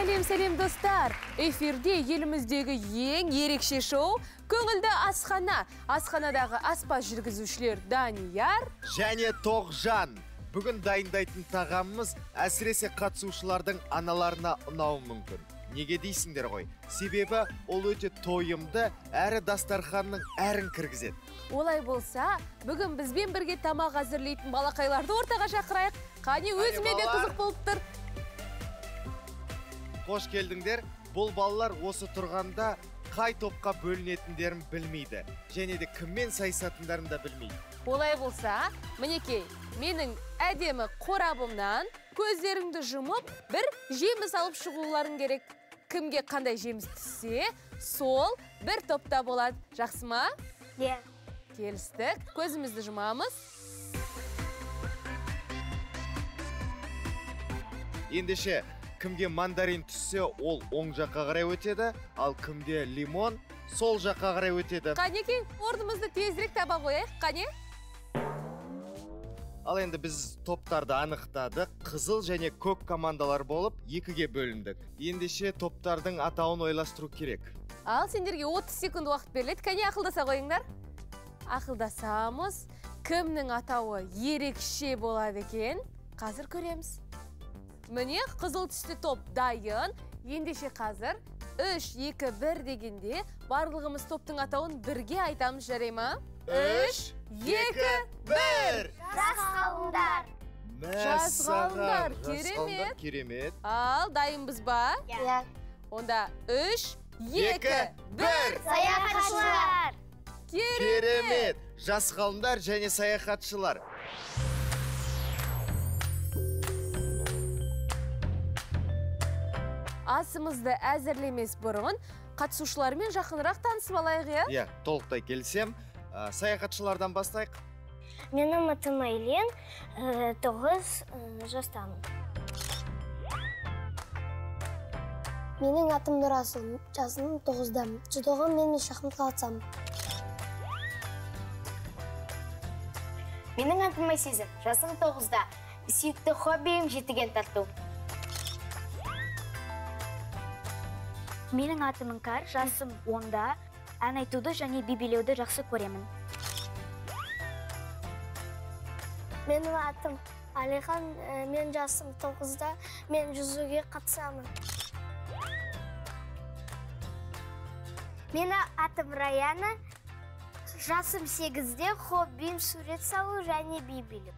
Сәлем достар! Эфирде еліміздегі ең ерекше шоу «Көңілді асхана». Асханадағы аспаз жүргізушілер Данияр және Тоғжан. Бүгін дайындайтын тағамымыз әсіресе қатысушылардың аналарына ұнауы мүмкін. Неге дейсіңдер ғой? Себебі ол өте тойымды, әрі дастарханның әрін кіргізеді. Олай болса, бүгін бізбен бірге тамақ әзірлейтін балақайларды ортаға шақырайық. Қане өзіме де қызық болып тұр. Қош келдіңдер. Бұл балалар осы тұрғанда қай топқа бөлінетіндерін білмейді. Және де кіммен сайысатындарын да білмейді. Олай болса, мінекей, менің әдемі қорабымнан көздеріңді жұмып, бір жеміс алып шығуларың керек. Кімге қандай жеміс түссе, сол бір топта болады. Жақсы ма? Иә. Келістік. Көзімізді жұмамыз. Ендеше, кімге мандарин түссе, ол оң жаққа қарай өтеді, ал кімге лимон, сол жаққа қарай өтеді. Қанеке, орнымызды тезірек таба қояйық, қане? Ал енді біз топтарды анықтадық. Қызыл және көк командалар болып, екіге бөліндік. Ендеше топтардың атауын ойластыру керек. Ал сендерге 30 секунд уақыт беріледі. Кәне ақылдаса қойыңдар. Ақылдасамыз, кімнің атауы ерекше болады екен? Қазір көреміз. Міне, қызыл түсті топ дайын. Ендеше қазір 3, 2, 1 дегенде барлығымыз топтың атауын бірге айтамыз, жарай ма? 3, 2, 1! Жас ғалымдар. Жас ғалымдар, керемет. Керемет. Ал, дайынбыз ба? Иә. Онда 3, 2, 1! Саяхатшылар. Керемет! Жас ғалымдар және саяхатшылар. Асымызды әзірлемес бұрын, қатысушылармен жақынырақ танысып алайық, иә? Иә, толықтай келсем. Саяхатшылардан бастайық. Менің атым Айлен, 9 жастамын. Менің атым Нұрасыл, жасым 9-дамын. Жұдоғым мен шахматқа қатысамын. Менің атым Айсезім, жасым 9-да. Сүйікті хоббиім жетіген тарту. Менің атым Іңкар, жасым 10-да. Ән айтуды және би билеуді жақсы көремін. Менің атым Алихан, мен жасым 9-да. Мен жүзуге қатысамын. Менің атым Раяна, жасым 8-де, хоббиім сурет салу және би билеу.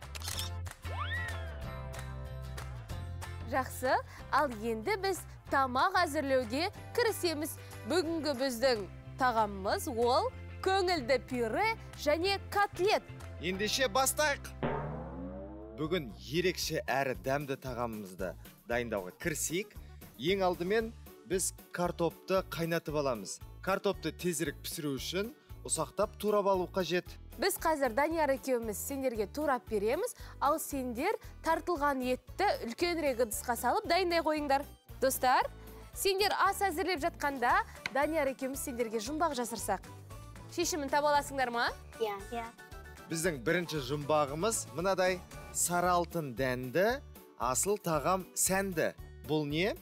Жақсы, ал енді біз тамақ әзірлеуге кірісеміз. Бүгінгі біздің тағамымыз ол көңілді пюре және котлет. Ендеше бастайық. Бүгін ерекше әрі дәмді тағамымызды дайындауға кірісейік. Ең алдымен біз картопты қайнатып аламыз. Картопты тезірек пісіру үшін ұсақтап турап алу қажет. Біз қазір Данияр екеуміз сендерге турап береміз, ал сендер тартылған етті үлкенірек ыдысқа салып дайындай қойыңдар. Достар, сендер ас әзірлеп жатқанда Данияр екеуміз сендерге жұмбақ жасырсақ. Шешімін таба аласыңдар ма? Иә. Біздің бірінші жұмбағымыз мынадай: сары алтын дәнді, асыл тағам сәнді. Бұл не?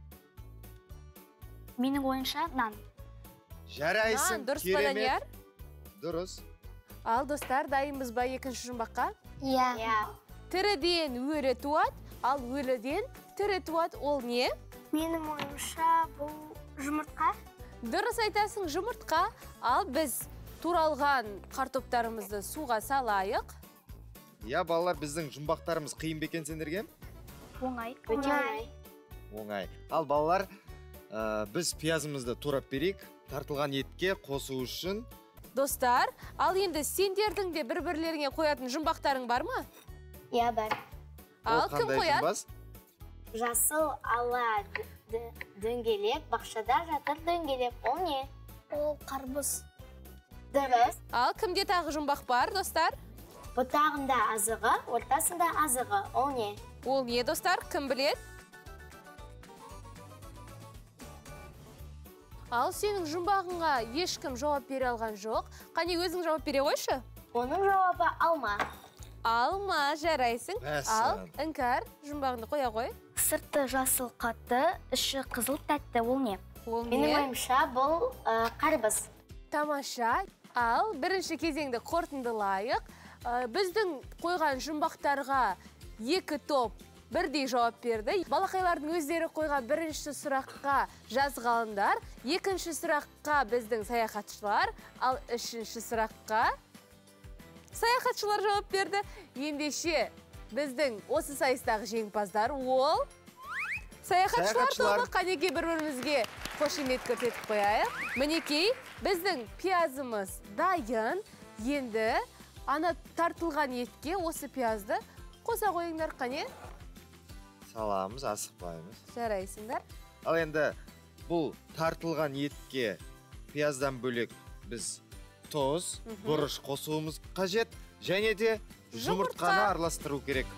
Менің ойынша нан. Жарайсың, Дұрыс па, Данияр? Дұрыс. Ал достар, дайынбыз ба екінші жұмбаққа? Иә. Тіріден өлі туады, ал өліден тірі туады. Ол не? Менің ойымша бұл жұмыртқа. Дұрыс айтасың, жұмыртқа. Ал біз туралған картоптарымызды суға салайық. Иә, балалар, біздің жұмбақтарымыз қиын бекен сендерге? Оңай. Оңай. Ал балалар, біз пиязымызды турап берейік. Тартылған етке қосу үшін. Достар, ал енді сендердің де бір-бірлеріңе қоятын жұмбақтарың бар ма? Иә, бар. Ал кім қояды? Жасыл ала дөңгелек, бақшада жатыр дөңгелек. Ол не? Ол қарбыз. Дұрыс. Ал кімде тағы жұмбақ бар, достар? Бұтағында азығы, ортасында азығы. Ол не? Ол не, достар? Кім біледі? Ал сенің жұмбағыңа ешкім жауап бере алған жоқ. Қане өзің жауап бере қойшы? Оның жауабы алма. Алма, жарайсың. Мәссаған. Ал, Іңкәр, жұмбағыңды қоя қой. сырты жасыл қатты, іші қызыл тәтті, ол не? Ол Менің не? ойымша бұл қарбыз. Тамаша. Ал бірінші кезеңді қорытындылайық. Біздің қойған жұмбақтарға 2 топ бірдей жауап берді. Балақайлардың өздері қойған бірінші сұраққа жазғандар, екінші сұраққа біздің саяхатшылар, ал үшінші сұраққа саяхатшылар жауап берді. Ендеше біздің осы сайыстағы жеңімпаздар ол саяхатшылар тобы. Қанекей бір-бірімізге қошемет көрсетіп қояйық. Мінекей, біздің пиязымыз дайын. Енді ана тартылған етке осы пиязды қоса қойыңдар, қане? Саламыз, асықпаймыз. Жарайсыңдар. Ал енді бұл тартылған етке пияздан бөлек біз тұз, бұрыш қосуымыз қажет, және де жұмыртқаны араластыру керек.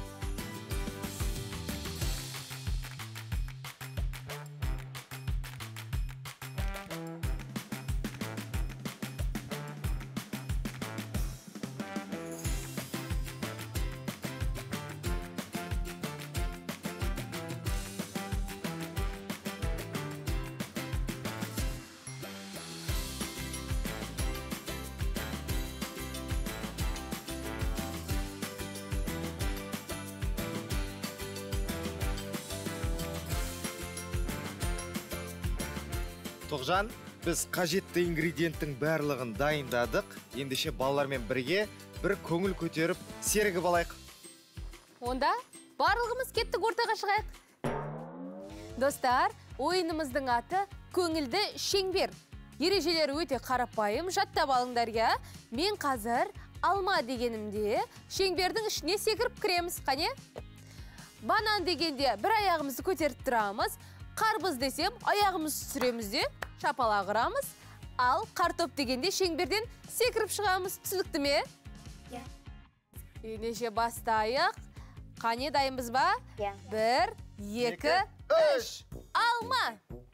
Тоғжан, біз қажетті ингредиенттің барлығын дайындадық. Ендеше балалармен бірге бір көңіл көтеріп серігіп алайық. Онда барлығымыз кеттік ортаға шығайық. Достар, ойынымыздың аты көңілді шеңбер. Ережелері өте қарапайым, жаттап алыңдар, я. Мен қазір алма дегенімде шеңбердің ішіне секіріп кіреміз, қане? Банан дегенде бір аяғымызды көтеріп тұрамыз. Қарбыз десем, аяғымыз сүреміз де шапалақ ұрамыз. Ал картоп дегенде шеңберден секіріп шығамыз. Түсінікті ме? Иә. Ендеше бастайық. Қане, дайынбыз ба? Иә. 1, 2, 3. Алма.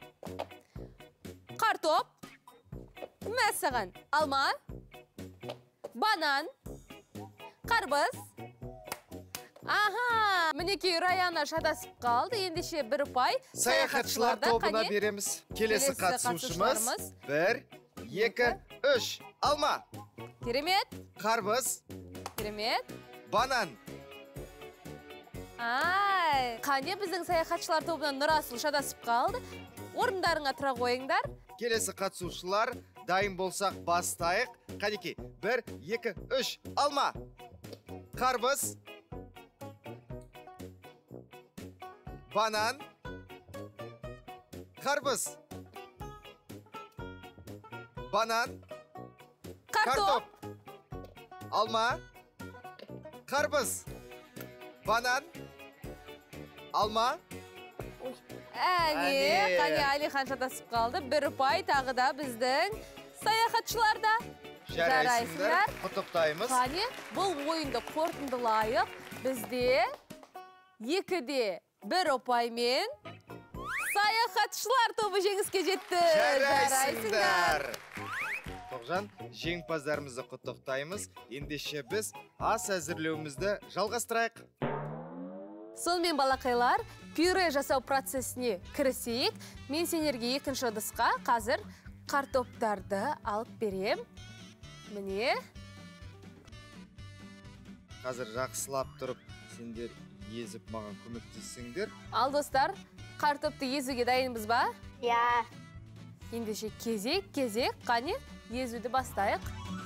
Картоп. Мәссаған. Алма. Банан. Қарбыз. Аха, мінекей Раяна шатасып қалды. Ендеше бір ұпай Саяхатшылар тобына береміз. Келесі қатысушымыз 1, 2, 3. Алма. Керемет. Қарбыз. Керемет. Банан. Ай, қане біздің саяхатшылар тобынан Нұрасыл шатасып қалды. Орындарыңа тұра қойыңдар. Келесі қатысушылар дайын болсақ бастайық. Қанекей, 1, 2, 3. Алма. Қарбыз. Банан. Қарбыз. Банан. Картоп. Алма. Қарбыз. Банан. Алма. Әне, қане Алихан шатасып қалды. Бір ұпай тағы да біздің саяхатшыларда. Жарайсыңдар. Құттықтаймыз. Қане, бұл ойынды қорытындылайық. Бізде 2-де 1 ұпаймен саяхатшылар тобы жеңіске жетті. Жарайсыңдар. Тоғжан, жеңімпаздарымызды құттықтаймыз. Ендеше біз ас әзірлеуімізді жалғастырайық. Сонымен балақайлар, пюре жасау процесіне кірісейік. Мен сендерге екінші ыдысқа қазір картоптарды алып берем. Міне. Қазір жақсылап тұрып, сендер езіп маған көмектессеңдер. Ал достар, картопты езуге дайынбыз ба? Иә. Ендеше кезек, қане езуді бастайық.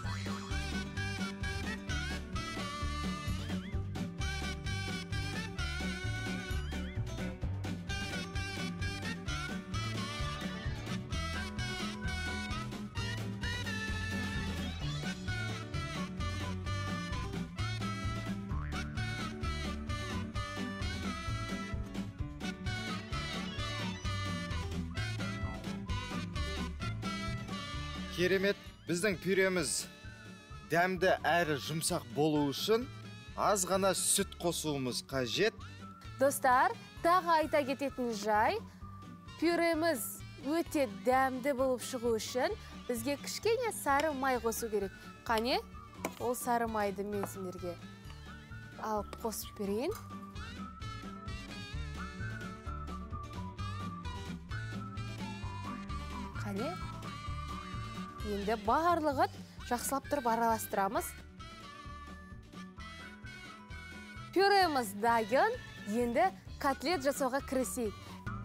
Керемет, біздің пюреміз дәмді әрі жұмсақ болу үшін аз ғана сүт қосуымыз қажет. Достар, тағы айта кететін жай, пюреміз өте дәмді болып шығу үшін бізге кішкене сары май қосу керек. Қане, ол сары майды мен сендерге алып қосып берейін. Қане? Енді барлығын жақсылап тұрып араластырамыз. Пюреміз дайын, енді котлет жасауға кірісейік.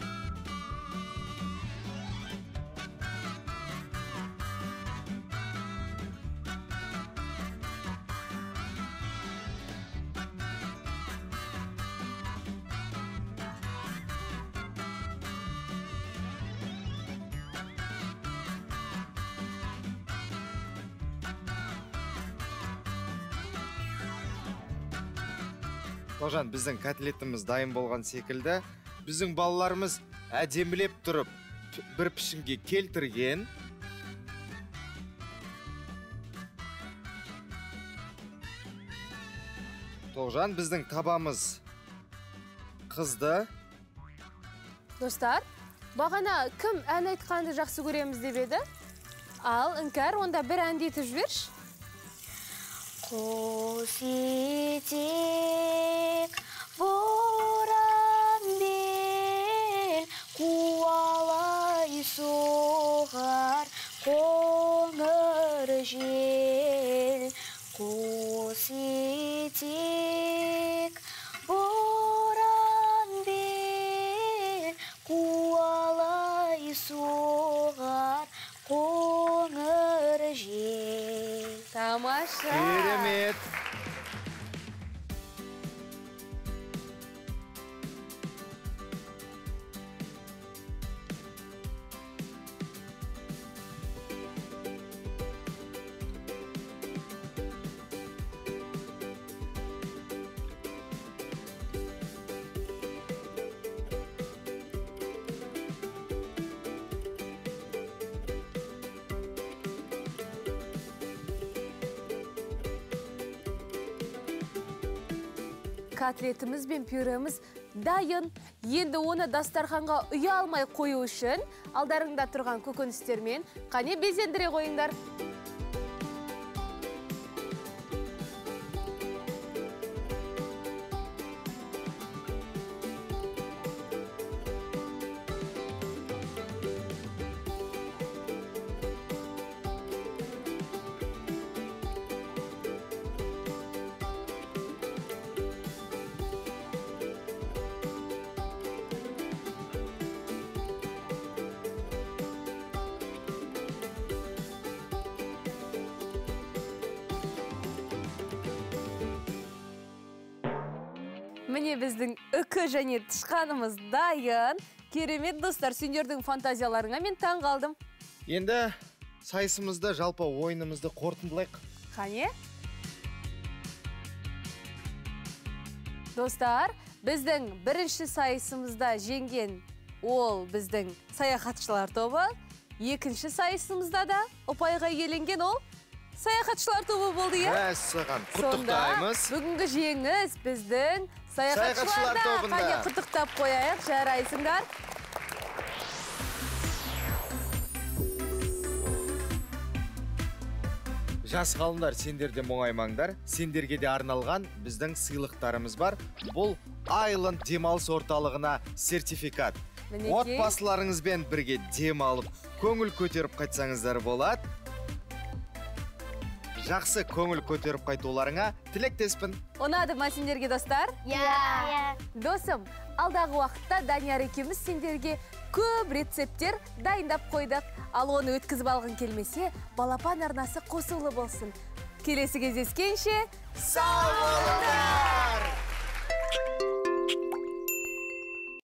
Тоғжан, біздің котлетіміз дайын болған секілді, біздің балаларымыз әдемілеп тұрып бір пішінге келтірген. Тоғжан, біздің табамыз қызды. Достар, бағана кім ән айтқанды жақсы көреміз деп еді? Ал, Іңкәр, онда бір әнді етіп жіберші. Құс етек боран бел, қуалай соғар қоңыр жел. Құс етек боран бел, қуалай соғар қоңыр жел. Тамаша! Керемет! Котлетіміз бен пюреміз дайын. Енді оны дастарханға ұя алмай қою үшін алдарыңда тұрған көкөністермен қане безендіре қойыңдар. Міне біздің үкі және тышқанымыз дайын. Керемет, достар, сендердің фантазияларыңа мен таң қалдым. Енді сайысымызды, жалпы ойынымызды қорытындылайық. Қане? Достар, біздің бірінші сайысымызда жеңген ол біздің саяхатшылар тобы. Екінші сайысымызда да ұпайға иеленген ол саяхатшылар тобы болды, иә? Мәссаған, құттықтаймыз. Сонда бүгінгі жеңіс біздің саяхатшыларда. Қане құттықтап қояйық, жарайсыңдар. Жас ғалымдар, сендер де мұңаймаңдар. Сендерге де арналған біздің сыйлықтарымыз бар. Бұл Island демалыс орталығына сертификат. Отбасыларыңызбен бірге демалып, көңіл көтеріп қайтсаңыздар болады. Жақсы көңіл көтеріп қайтуларыңа тілектеспін. Ұнады ма сендерге, достар? Иә. Досым, алдағы уақытта Данияр екеуміз сендерге көп рецепттер дайындап қойдық. Ал оны өткізіп алғың келмесе, балапан арнасы қосулы болсын. Келесі кездескенше, сау болыңдар!